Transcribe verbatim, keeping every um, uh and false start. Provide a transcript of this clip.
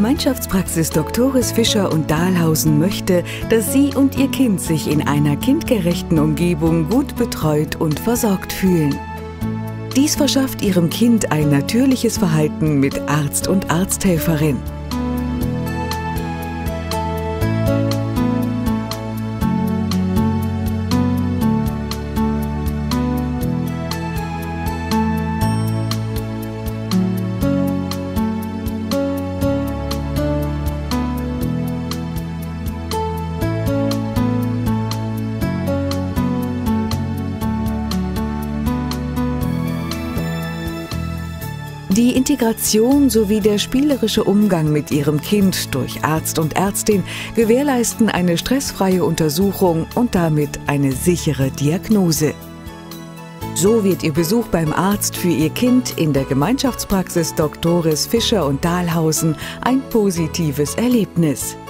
Gemeinschaftspraxis Doktoris Fischer und Dahlhausen möchte, dass Sie und Ihr Kind sich in einer kindgerechten Umgebung gut betreut und versorgt fühlen. Dies verschafft Ihrem Kind ein natürliches Verhalten mit Arzt und Arzthelferin. Die Integration sowie der spielerische Umgang mit Ihrem Kind durch Arzt und Ärztin gewährleisten eine stressfreie Untersuchung und damit eine sichere Diagnose. So wird Ihr Besuch beim Arzt für Ihr Kind in der Gemeinschaftspraxis Doktoris Fischer und Dahlhausen ein positives Erlebnis.